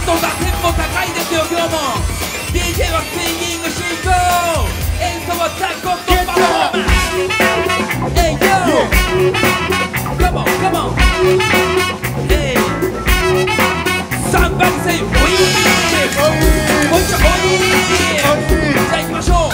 度だテンポ高いですよ今日も DJ はスインギング進行演奏はザ・ゴッドパフォーマンス Hey yo Come on come on Hey Somebody say OIE もう一度 OIE じゃあ行きましょう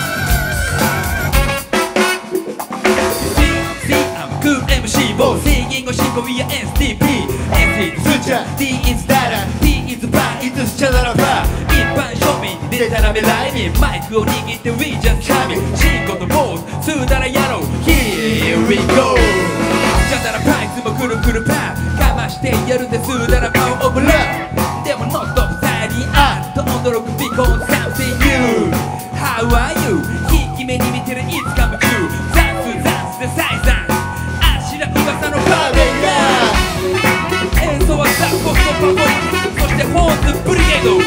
Good MC ボースイング進行 We are SDP S is スーチャー D is data P is pan It is チャララバー一般庶民出たらめ来にマイクを握って We just coming 進行とボーススーダラやろう Here we go チャダラパイツもくるくるパーかましてやるんでスーダラパウオブラでもノットサイリーアート驚く Because something new How are you ひいき目に見てる It's come true ザンスザンスでサイザン噂のパーベイヤー演奏はザ・コストパフォーマンスそしてホーンズブリゲード、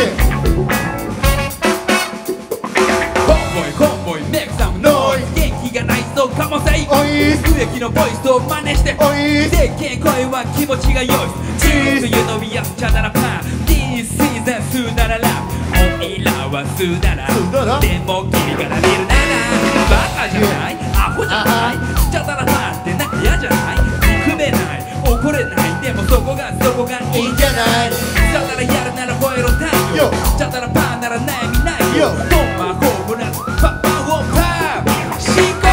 コンボイメイクサムノイズ元気がないとかもせい植木のボイスを真似してでっけえ声は気持ちが良いチーズ湯飲みやすチャダラパー This season スーダララおいらはスーダラでも君から見るならバカじゃないアホじゃないチャダラパーってなんか嫌じゃない憎めない怒れないでもそこがいいんじゃないチャダラやるなら吠えろ太陽チャダラパーなら悩みないよトンマホームランパパウォンパー進行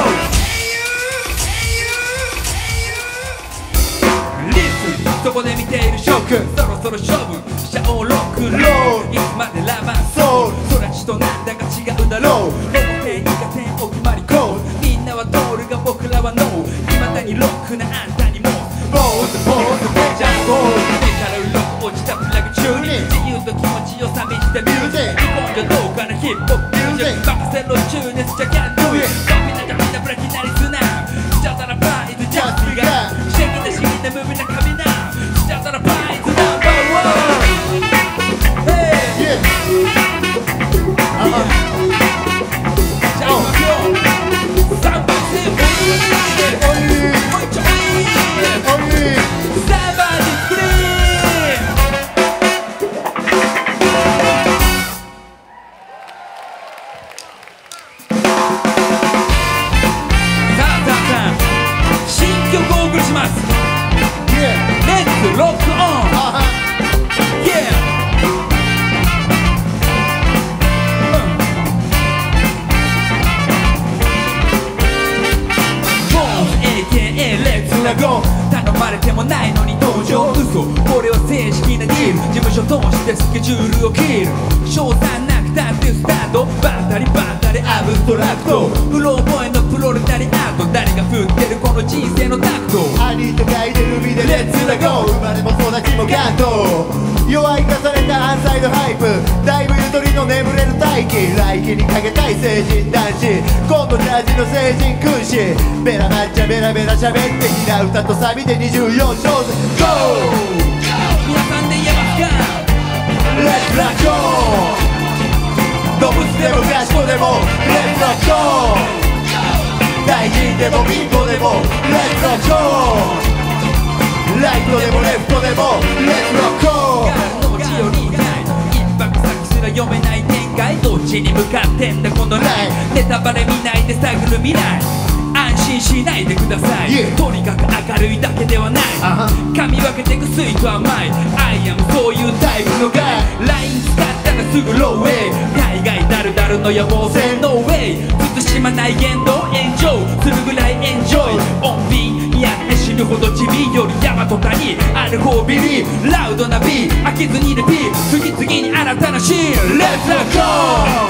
リスンそこで見ているショックそろそろ勝負しちゃおうロックロールいつまでラバーソウルそらちとなんだか違うだろうでも定義が点お決まりコールみんなは通るが僕らはノー未だにロックなあんたにもボーズデジャーゴールメタルロック落ちたプラグ中に自由と気持ちを寂したミュージック日本がどうかなヒップホップミュージック任せろチューネスじゃキャンドゥイみんなじゃみんなブラキなりすなジャダラパーイズジャスティガーシェキなシーなムービーなカミナジャダラパーイズナンバーワンヘイじゃあ行きましょう3番線もう一丁ロックオン、AKA レッツラゴー頼まれてもないのに登場嘘これは正式なディール事務所通してスケジュールを切る賞賛なくたってスタートバタリアブストラクトうろ覚えのプロレタリアート誰が振ってるこの人生のタクト兄と書いてる海でレッツラゴー生まれも育ちも関東弱い重ねたアンサイドハイプだいぶゆとりの眠れる大気来季にかけたい成人男子今度ジャージの成人君子ベラマッチャベラベラ喋ってきな歌とサビで24小節 GO! 皆さんで言えますかレッツラゴー動物でも賢でもレッツラゴー大臣でも貧乏でもレッツラゴーライトでもレフトでもレッツラゴーガールの血よりない一泊先すら読めない展開どっちに向かってんだこのラインネタバレ見ないで探る未来安心しないでください、とにかく明るいだけではない噛み分けてくスイート甘い I am そういうタイプのガイ LINE 使ったらすぐローウェイ大概ダルダルの野望性 No way 慎まない言動炎上するぐらいエンジョイ穏便やって死ぬほど地味より山と谷ある方ビリラウドな B 飽きずにリピ次々に新たなシーン Let's go!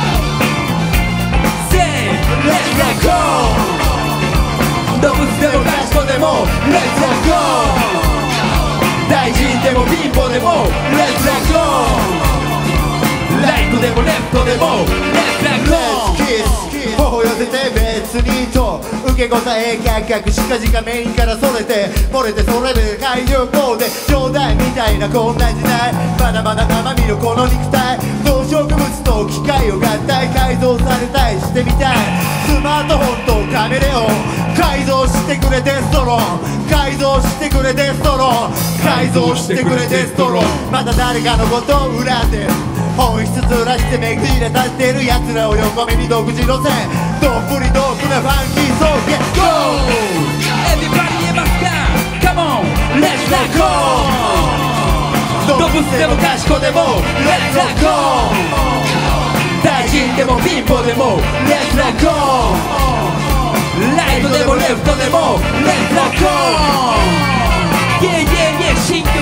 Say Let's go! 動物でも賢でも Let's go! 大臣でも貧乏でも Let's go! ライトでもレフトでも Let's go! 頬寄せて別にと受け答え感覚しかじかメインからそれて漏れてそれで改良コーで冗談みたいなこんな時代まだまだ生身のこの肉体動植物と機械を合体改造されたいしてみたいスマートフォンとカメレオン改造してくれデストロン改造してくれデストロン改造してくれデストロー。また誰かのことを恨んで本質ずらしてめくりで立ってる奴らを横目に独自路線どっぷりドープなファンキーソーゲット Everybody 言えますか Come on Let's rock on 動物でも賢でも Let's rock on 大臣でも貧乏でも Let's rock on ライトでもレフトでも Let's rock on Yeah yeah yeah 進化